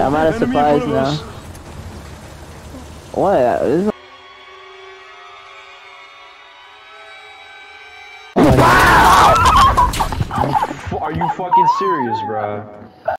I'm out of supplies now. What? This is Are you fucking serious, bro?